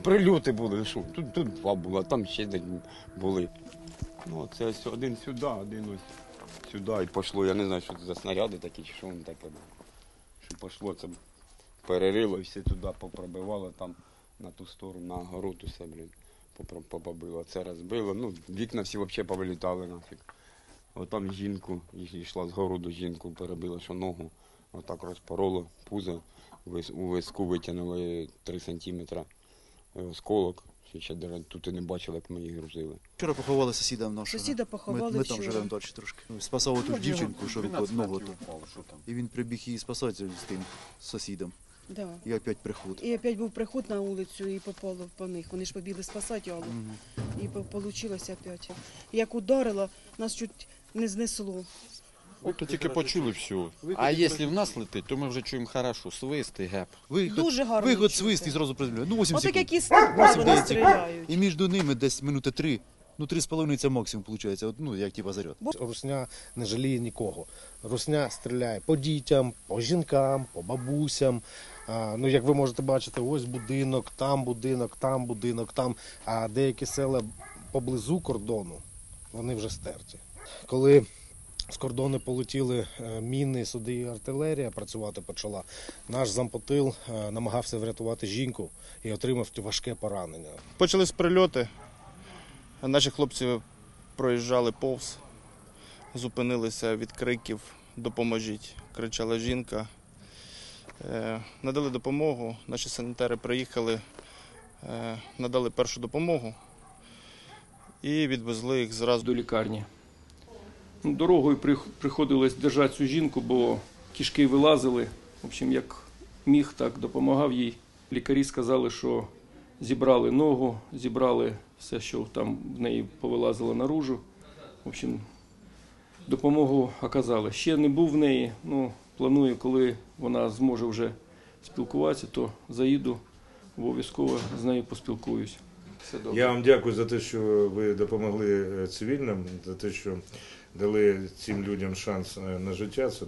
прильоти були, що тут два було, а там ще день були. Ну, це ось один сюди, один ось сюди і пішло. Я не знаю, що це за снаряди такі, чи що воно таке. Що пішло, це перерило і все туди попробивало, там на ту сторону, на огород усе, побило. Це розбило. Ну, вікна всі взагалі повилітали нафіг. Отам жінку, йшла з городу, жінку перебила, що ногу. Отак розпороло, пузо, у виску витягнули 3 сантиметри осколок. Ще тут і не бачили, як ми їх грузили. Вчора поховали сусіда нашого. Сусіда поховали Ми там живемо далі трошки. Спасали ту дівчинку, що ногу. І він прибіг її спасати з тим сусідом. Да. І опять приход. І опять був приход на вулицю і попало по них. Вони ж побігли спасати Аллу. І вийшло опять. Як ударило, нас чуть не знесло. От тільки почули все. А якщо в нас летить, то ми вже чуємо хорошо, свист і геп. Дуже гарно. Виход, свист і зразу приземляють. Ну, 8 Отак секунд. як і снаряди вони стріляють. І між ними десь минути 3. Ну, 3,5 це максимум виходить. Ну, як типа заряд. Русня не жаліє нікого. Русня стріляє по дітям, по жінкам, по бабусям. Ну, як ви можете бачити, ось будинок, там будинок, там будинок, там. А деякі села поблизу кордону, вони вже стерті. Коли з кордону полетіли міни, суди і артилерія працювати почала, наш зампотил намагався врятувати жінку і отримав важке поранення. Почались прильоти, наші хлопці проїжджали повз, зупинилися від криків «Допоможіть!» – кричала жінка. Надали допомогу, наші санітари приїхали, надали першу допомогу і відвезли їх зразу до лікарні. Дорогою приходилось держати цю жінку, бо кишки вилазили. В общем, як міг, так допомагав їй. Лікарі сказали, що зібрали ногу, зібрали все, що там в неї повилазило наружу. В общем, допомогу оказали. Ще не був в неї, планую, коли вона зможе вже спілкуватися, то заїду, обов'язково з нею поспілкуюсь. Я вам дякую за те, що ви допомогли цивільним, за те, що дали цим людям шанс на життя. Це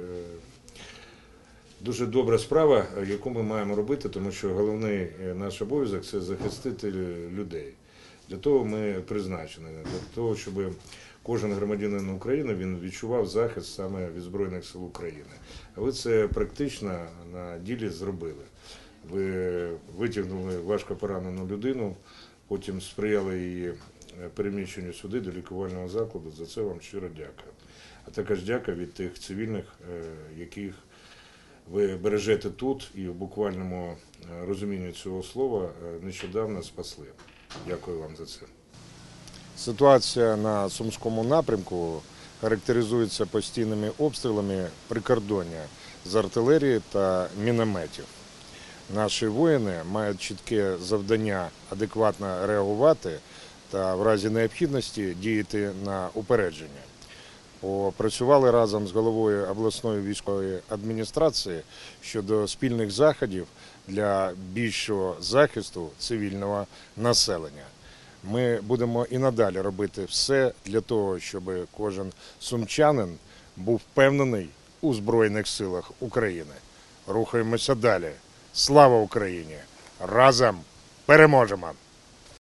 дуже добра справа, яку ми маємо робити, тому що головний наш обов'язок – це захистити людей. Для того ми призначені, для того, щоб кожен громадянин України він відчував захист саме від Збройних сил України. А ви це практично на ділі зробили. Ви витягнули важко поранену людину, потім сприяли її переміщенню сюди, до лікувального закладу. За це вам щиро дякую. А також дякую від тих цивільних, яких ви бережете тут і в буквальному розумінні цього слова нещодавно спасли. Дякую вам за це. Ситуація на Сумському напрямку характеризується постійними обстрілами прикордоння з артилерії та мінометів. Наші воїни мають чітке завдання адекватно реагувати та в разі необхідності діяти на упередження. Попрацювали разом з головою обласної військової адміністрації щодо спільних заходів для більшого захисту цивільного населення. Ми будемо і надалі робити все для того, щоб кожен сумчанин був впевнений у Збройних силах України. Рухаємося далі. Слава Україні! Разом переможемо!